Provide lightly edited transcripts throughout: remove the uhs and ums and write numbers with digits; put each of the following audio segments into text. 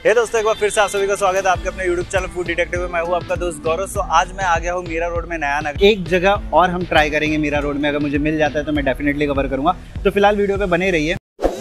हे दोस्तों, एक बार फिर से आप सभी का स्वागत है आपके अपने YouTube चैनल फूड डिटेक्टिव में। मैं हूं आपका दोस्त गौरव। सो आज मैं आ गया हूं मीरा रोड में नया नगर। एक जगह और हम ट्राई करेंगे मीरा रोड में, अगर मुझे मिल जाता है तो मैं डेफिनेटली कवर करूंगा। तो फिलहाल वीडियो पे बने रहिए।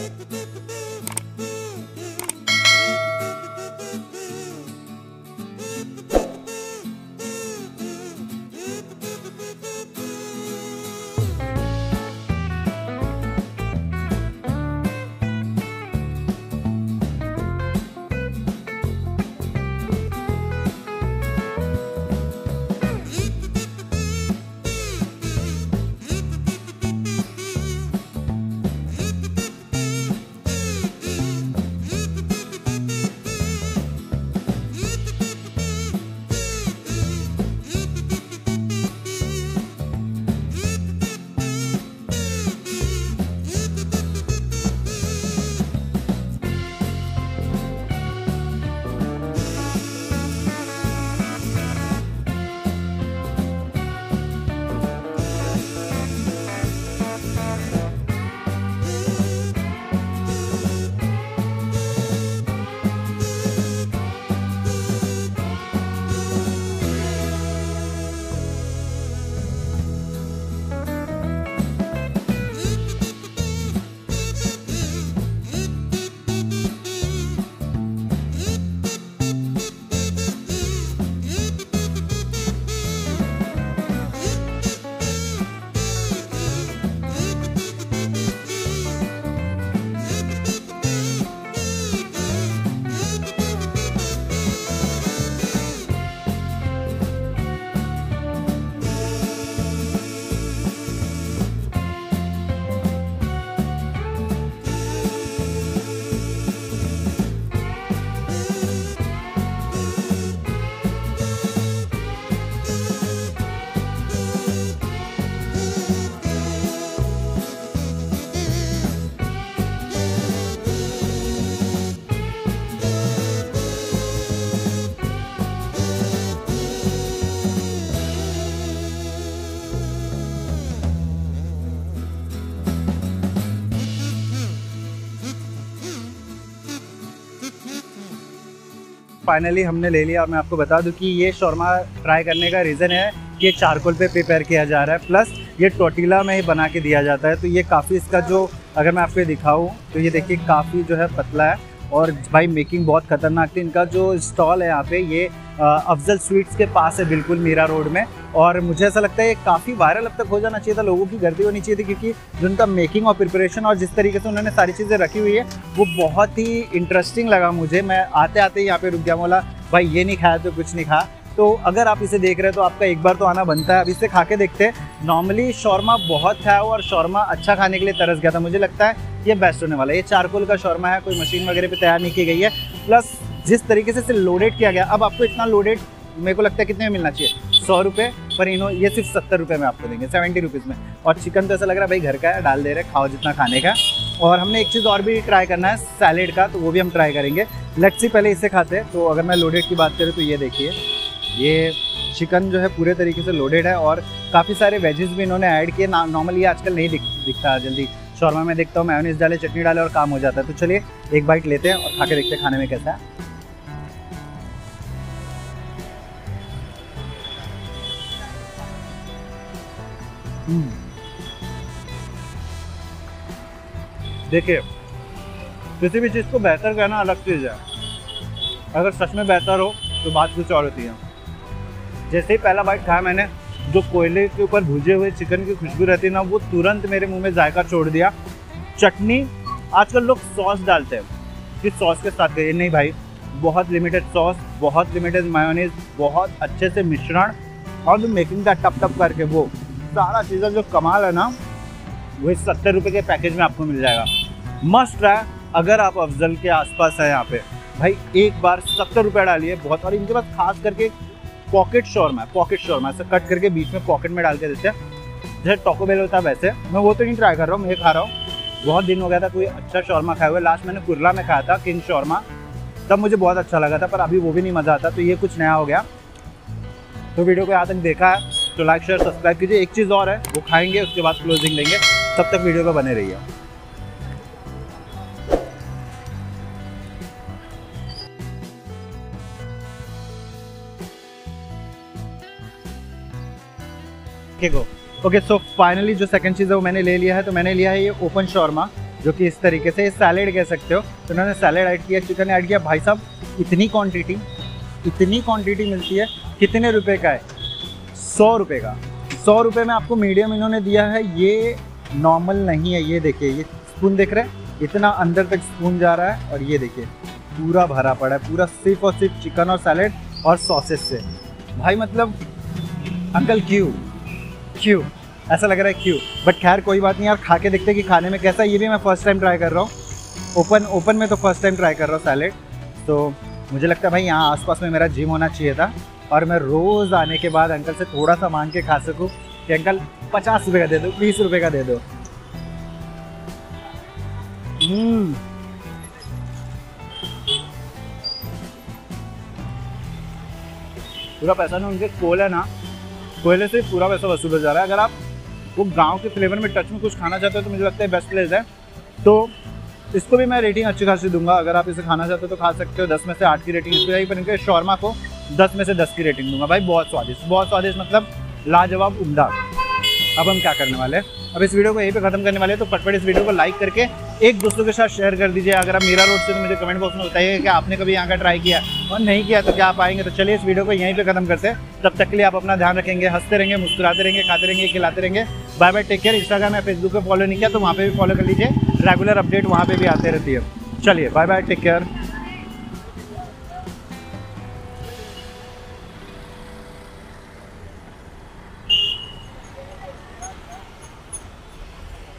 फाइनली हमने ले लिया और मैं आपको बता दूं कि ये शौरमा ट्राई करने का रीज़न है कि ये चारकोल पे प्रिपेयर किया जा रहा है, प्लस ये टोर्टिला में ही बना के दिया जाता है। तो ये काफ़ी इसका जो अगर मैं आपको दिखाऊं तो ये देखिए काफ़ी जो है पतला है और भाई मेकिंग बहुत खतरनाक थी। इनका जो स्टॉल है यहाँ पे ये अफजल स्वीट्स के पास है, बिल्कुल मीरा रोड में। और मुझे ऐसा लगता है ये काफ़ी वायरल अब तक हो जाना चाहिए था, लोगों की गर्दी होनी चाहिए थी, क्योंकि जो उनका मेकिंग और प्रिपरेशन और जिस तरीके से उन्होंने सारी चीज़ें रखी हुई है वो बहुत ही इंटरेस्टिंग लगा मुझे। मैं आते आते ही यहाँ पे रुक गया, बोला भाई ये नहीं खाया तो कुछ नहीं खा। तो अगर आप इसे देख रहे हैं तो आपका एक बार तो आना बनता है। अब इसे खा के देखते हैं। नॉर्मली शौरमा बहुत खाया हुआ और शौरमा अच्छा खाने के लिए तरस गया था, मुझे लगता है ये बेस्ट होने वाला है। ये चारकोल का शौरमा है, कोई मशीन वगैरह पे तैयार नहीं की गई है, प्लस जिस तरीके से इसे लोडेड किया गया। अब आपको इतना लोडेड मेरे को लगता है कितने में मिलना चाहिए, 100 रुपये पर ये सिर्फ 70 रुपये में आपको देंगे, 70 रुपीज़ में। और चिकन तो ऐसा लग रहा है भाई घर का है, डाल दे रहे, खाओ जितना खाने का। और हमने एक चीज़ और भी ट्राई करना है सैलेड का, तो वो भी हम ट्राई करेंगे। लेट्स सी पहले इसे खाते हैं। तो अगर मैं लोडेड की बात करूँ तो ये देखिए, ये चिकन जो है पूरे तरीके से लोडेड है और काफ़ी सारे वेजेस भी इन्होंने ऐड किए। नॉर्मली ये आजकल नहीं दिखता जल्दी शौरमा में, देखता हूँ मेयोनीज डाले चटनी डाले और काम हो जाता है। तो चलिए एक बाइट लेते हैं और खा के देखते हैं खाने में कैसा है। देखिए, किसी भी चीज़ को बेहतर करना अलग चीज़ है, अगर सच में बेहतर हो तो बात कुछ और होती है। जैसे ही पहला बाइट खाया मैंने, जो कोयले के ऊपर भुजे हुए चिकन की खुशबू रहती है ना, वो तुरंत मेरे मुंह में जायका छोड़ दिया। चटनी, आजकल लोग सॉस डालते हैं कि सॉस के साथ गए, नहीं भाई, बहुत लिमिटेड सॉस, बहुत लिमिटेड मायोनीज, बहुत अच्छे से मिश्रण और जो मेकिंग का टप टप करके वो सारा चीज़ें जो कमाल है ना, वही 70 रुपये के पैकेज में आपको मिल जाएगा। मस्ट ट्राई अगर आप अफजल के आसपास हैं यहाँ पे, भाई एक बार 70 रुपये डालिए बहुत। और इनके पास खास करके पॉकेट शौरमा है, पॉकेट शौरमा ऐसे कट करके बीच में पॉकेट में डाल के देते हैं, जैसे टोको बेल होता है वैसे। मैं वो तो नहीं ट्राई कर रहा हूँ, मैं खा रहा हूँ। बहुत दिन हो गया था कोई अच्छा शौरमा खाया हुआ। लास्ट मैंने कुरला में खाया था किंग शौरमा, तब मुझे बहुत अच्छा लगा था, पर अभी वो भी नहीं मज़ा आता। तो ये कुछ नया हो गया। तो वीडियो को यहाँ तक देखा है तो लाइक शेयर सब्सक्राइब कीजिए। एक चीज़ और है, वो खाएंगे उसके बाद क्लोजिंग देंगे। तब तक वीडियो पे बने रहिए। Okay go. Okay so finally जो सेकंड चीज़ है वो मैंने ले लिया है। तो मैंने लिया है ये ओपन शॉर्मा, जो कि इस तरीके से सैलेड कह सकते हो। तो उन्होंने सैलेड ऐड किया, चिकन ऐड किया। भाई साहब इतनी क्वांटिटी मिलती है। कितने रुपए का है? 100 रुपये का। 100 रुपये में आपको मीडियम इन्होंने दिया है। ये नॉर्मल नहीं है। ये देखिए, ये स्पून देख रहे हैं, इतना अंदर तक स्पून जा रहा है। और ये देखिए पूरा भरा पड़ा है, पूरा सिर्फ और सिर्फ चिकन और सैलेड और सॉसेस से। भाई मतलब अंकल क्यों ऐसा लग रहा है क्यों? बट खैर कोई बात नहीं यार, खा के देखते कि खाने में कैसा है। ये भी मैं फर्स्ट टाइम ट्राई कर रहा हूँ, ओपन में तो फर्स्ट टाइम ट्राई कर रहा हूँ सैलेड। तो मुझे लगता है भाई यहाँ आसपास में मेरा जिम होना चाहिए था, और मैं रोज़ आने के बाद अंकल से थोड़ा सा मांग के खा सकूँ कि अंकल 50 रुपये का दे दो, 20 रुपये का दे दो। पूरा पैसा ना उनके कोयले से पूरा पैसा वसूल हो जा रहा है। अगर आप वो गांव के फ्लेवर में टच में कुछ खाना चाहते हो तो मुझे लगता है बेस्ट प्लेस है। तो इसको भी मैं रेटिंग अच्छी खासी दूंगा। अगर आप इसे खाना चाहते हो तो खा सकते हो। 10 में से 8 की रेटिंग इसको जाएगी, पर इनके शॉर्मा को 10 में से 10 की रेटिंग दूंगा। भाई बहुत स्वादिष्ट, मतलब लाजवाब, उम्दा। अब हम क्या करने वाले हैं, अब इस वीडियो को यहीं पे खत्म करने वाले हैं। तो फटफट इस वीडियो को लाइक करके एक दोस्तों के साथ शेयर कर दीजिए। अगर आप मीरा रोड से, तो मुझे कमेंट बॉक्स में बताइए कि आपने कभी यहाँ का ट्राई किया और नहीं किया तो क्या आप आएंगे। तो चलिए इस वीडियो को यहीं पे खत्म करते हैं। तब तक के लिए आप अपना ध्यान रखेंगे, हंसते रहेंगे, मुस्कुराते रहेंगे, खाते रहेंगे, खिलाते रहेंगे। Bye bye, take care. Instagram या फेसबुक पे फॉलो नहीं किया तो वहाँ पे भी फॉलो कर लीजिए, रेगुलर अपडेट वहाँ पे भी आते रहती है। चलिए बाय बाय, टेक केयर।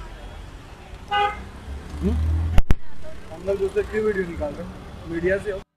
हम लोग दूसरे क्यों वीडियो निकाल रहे हैं, मीडिया से हो।